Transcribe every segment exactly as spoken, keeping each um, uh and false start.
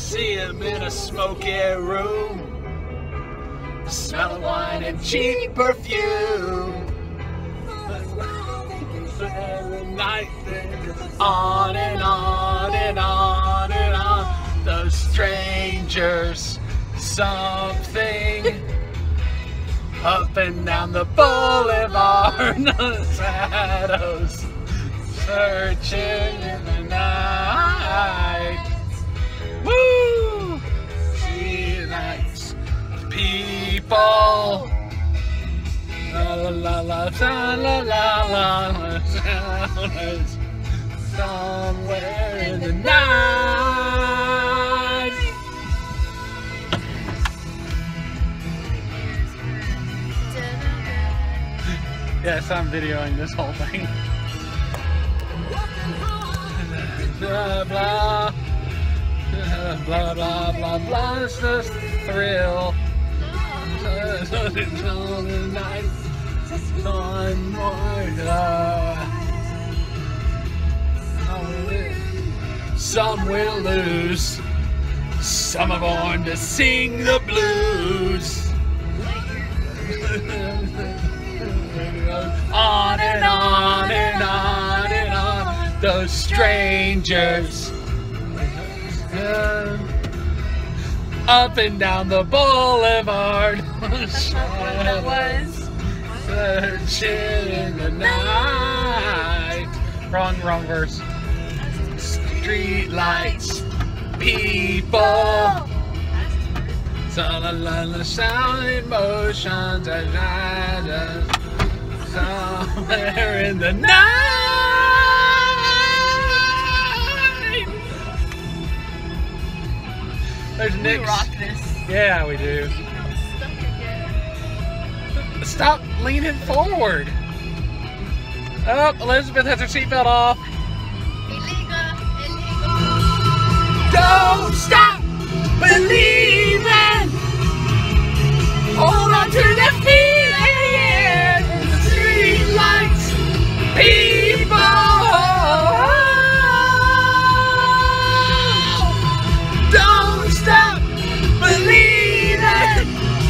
see him in a smoky room. The smell of wine and cheap perfume. The night on and on and on and on. Those strangers, something up and down the boulevard. The shadows searching in the night. Woo! She likes people. La la la la la la la la. Somewhere in the night. Yes, I'm videoing this whole thing. Blah blah blah blah blah blah. It's just thrill. One more time. Some will lose. Some are born to sing the blues. On and on and on and on. Those strangers. Up and down the boulevard. That was searching in the night. Wrong, wrong verse. Street lights, people. Somewhere in the night. There's Nick's. We rock this. Yeah, we do. Stop leaning forward. Oh, Elizabeth has her seatbelt off. Illegal, illegal. Don't stop believing. Hold on to the feeling. Street lights, people. Don't stop believing.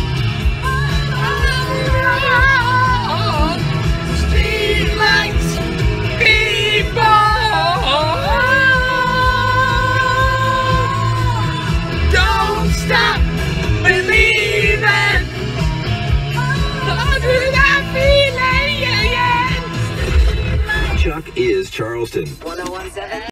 Street lights, people. Don't stop believing. Do that feeling. Chuck is Charleston. one oh one point seven